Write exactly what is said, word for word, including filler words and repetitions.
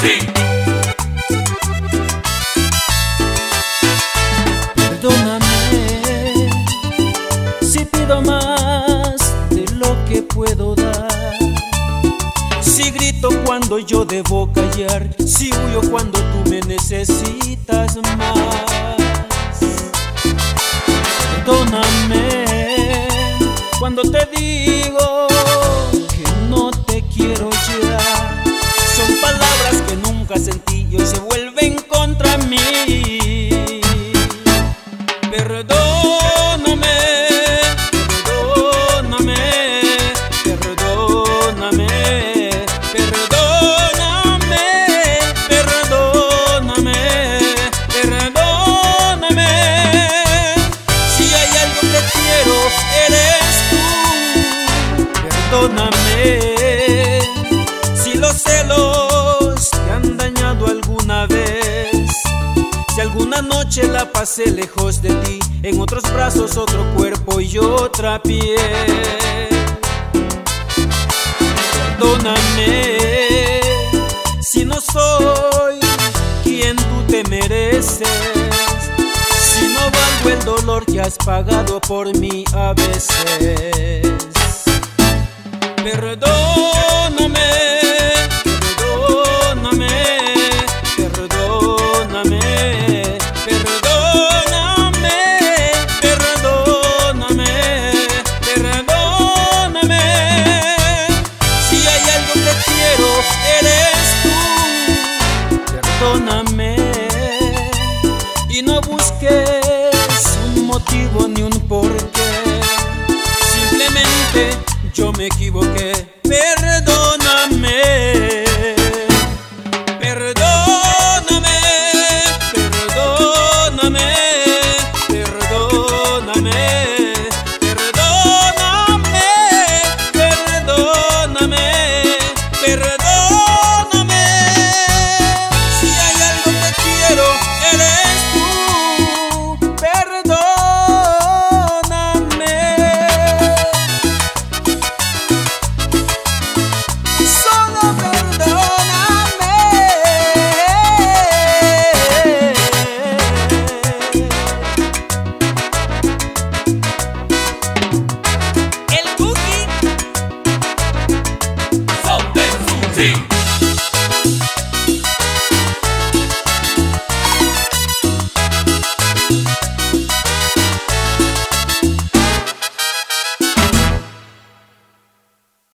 sí. Perdóname si pido más de lo que puedo dar, si grito cuando yo debo callar, si huyo cuando tú me necesitas más. Perdóname cuando te digo que no te quiero ya. Son palabras que nunca sentí y hoy se vuelven contra mí. Perdóname, perdóname, perdóname, perdóname, perdóname, perdóname. Si hay algo que quiero, eres tú. Perdóname si los celos te han dañado alguna vez, si alguna noche la pasé lejos de ti, en otros brazos, otro cuerpo y otra piel. Perdóname si no soy quien tú te mereces, si no valgo el dolor que has pagado por mí a veces. Perdóname